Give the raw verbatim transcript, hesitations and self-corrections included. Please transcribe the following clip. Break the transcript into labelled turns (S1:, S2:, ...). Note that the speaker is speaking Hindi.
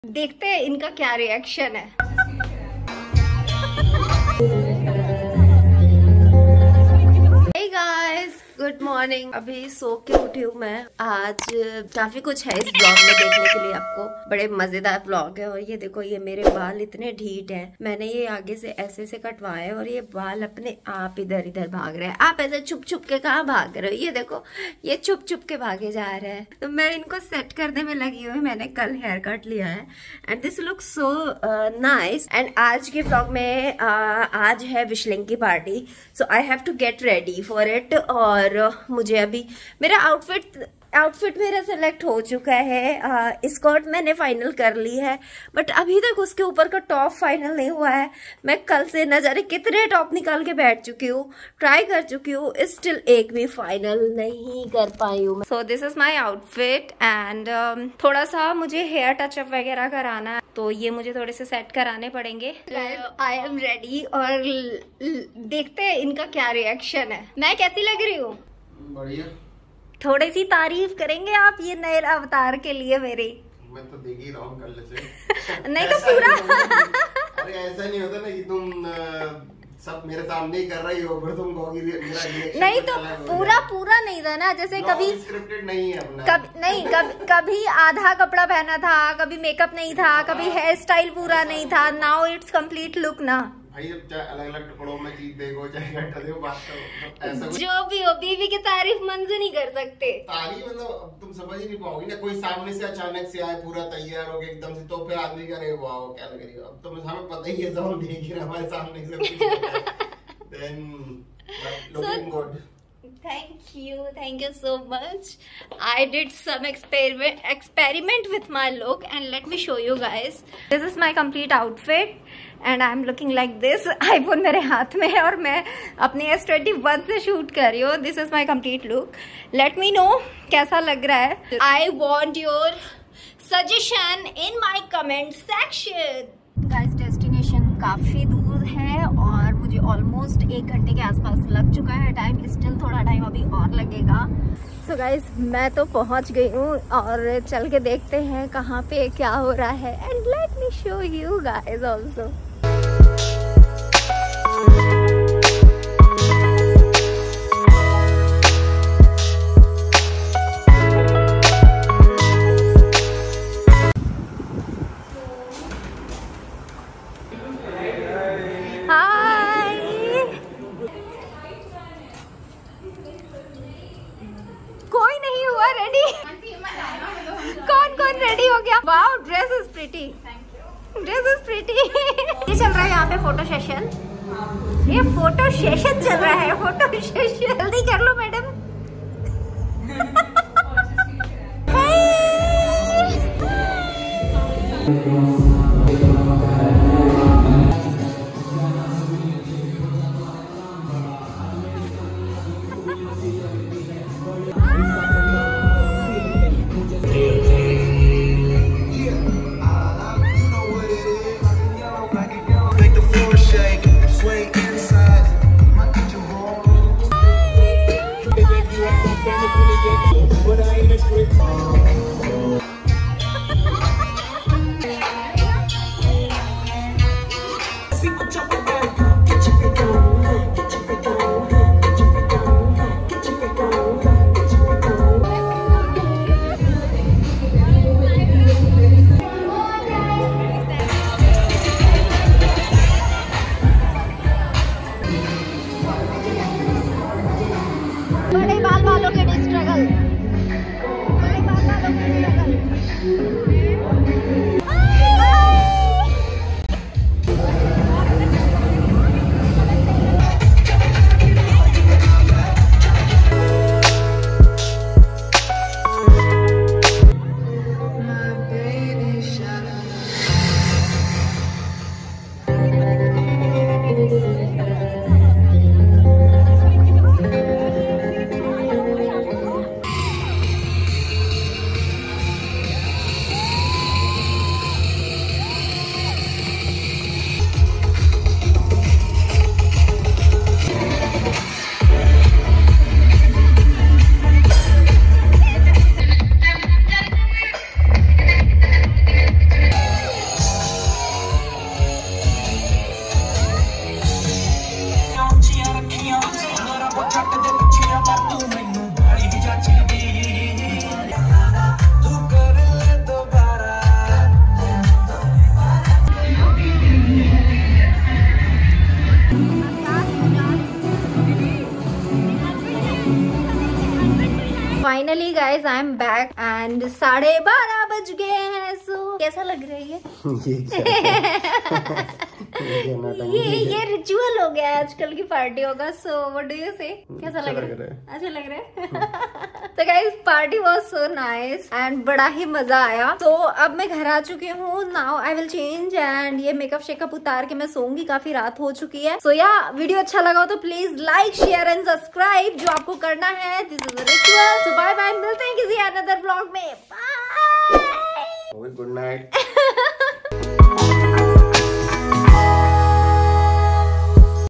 S1: देखते हैं इनका क्या रिएक्शन है। Hey guys, good morning. अभी सो के उठी हूँ मैं। आज काफी कुछ है इस ब्लॉग में देखने के लिए, आपको बड़े मजेदार ब्लॉग है। और ये देखो, ये मेरे बाल इतने ढीठ हैं, मैंने ये आगे से ऐसे से कटवाए और ये बाल अपने आप इधर इधर भाग रहे हैं। आप ऐसे छुप छुप के कहाँ भाग रहे हो? ये देखो, ये छुप छुप के भागे जा रहे हैं। तो मैं इनको सेट करने में लगी हुई। मैंने कल हेयर कट लिया है and this look so nice. And आज के ब्लॉग में uh, आज है विशलिंग की party, so I have to get ready for it. और मुझे अभी मेरा आउटफिट आउटफिट मेरा सेलेक्ट हो चुका है। स्कर्ट मैंने फाइनल कर ली है, बट अभी तक उसके ऊपर का टॉप फाइनल नहीं हुआ है। मैं कल से न जाने कितने टॉप निकाल के बैठ चुकी हूँ, ट्राई कर चुकी हूँ, स्टिल एक भी फाइनल नहीं कर पाई हूँ। So this is my outfit and थोड़ा सा मुझे हेयर टचअप वगैरह कराना है, तो ये मुझे थोड़े से सेट कराने पड़ेंगे। आई एम रेडी और देखते हैं इनका क्या रिएक्शन है। मैं कैसी लग रही हूँ?
S2: बढ़िया।
S1: थोड़ी सी तारीफ करेंगे आप ये नए अवतार के लिए मेरी? मैं
S2: तो देख ही रहा हूँ कल से।
S1: नहीं तो पूरा
S2: अरे ऐसा नहीं होता ना कि तुम सब मेरे सामने ही कर रही हो, फिर तुम कहोगी मेरा रिएक्शन
S1: नहीं तो पूरा पूरा नहीं था ना, जैसे कभी
S2: स्क्रिप्टेड नहीं है अपना।
S1: कभी नहीं कभी कभी आधा कपड़ा पहना था, कभी मेकअप नहीं था, कभी हेयर स्टाइल पूरा नहीं था। नाउ इट्स कंप्लीट लुक ना
S2: भाई। अब चाहे अलग अलग टुकड़ों में चीज देखो, चाहे घटा देखो, बात करो, ऐसा
S1: जो भी हो, बीवी की तारीफ मन से नहीं कर सकते।
S2: तारीफ मतलब तुम समझ ही नहीं पाओगी ना। कोई सामने से अचानक से आए पूरा तैयार हो गए एकदम से, तो फिर आदमी करे वाओ क्या लग रही है। अब तो हमें पता ही है, सब हम देख ही रहे हमारे सामने से। Then looking good.
S1: Thank you, thank you so much. I did some experiment experiment with my look and let me show you guys. This is my complete outfit and I'm looking like this. iPhone मेरे हाथ में है और मैं अपनी एस ट्वेंटी वन से शूट कर रही हूँ। This is my complete look. Let me know कैसा लग रहा है। I want your suggestion in my comment section. Guys, destination काफी दूर है और मुझे ऑलमोस्ट एक घंटे के आसपास लग चुका है टाइम। स्टिल थोड़ा टाइम अभी और लगेगा। सो so गाइज, मैं तो पहुंच गई हूँ और चल के देखते हैं कहाँ पे क्या हो रहा है। And let me show you guys also. कौन कौन रेडी हो गया? Wow, dress is pretty, dress is pretty. ये चल रहा है यहाँ पे फोटो सेशन, ये फोटो सेशन चल रहा है, फोटो सेशन। जल्दी कर लो madam. Guys I am back and साढ़े बारह बज गए हैं। सो कैसा लग रहा है ये? ये ये रिचुअल हो गया आजकल की पार्टियों का। सो व्हाट डू यू से? कैसा लग रहा है? अच्छा लग रहा है। तो guys party was so nice and बड़ा ही मजा आया। तो अब मैं घर आ चुकी हूँ। Now I will change and ये मेकअप शेकअप उतार के मैं सोऊंगी, काफी रात हो चुकी है। सो या वीडियो अच्छा लगा हो तो please like share and subscribe जो आपको करना है। This is a ritual. So bye bye, मिलते हैं किसी अनदर व्लॉग में। Bye,
S2: good night.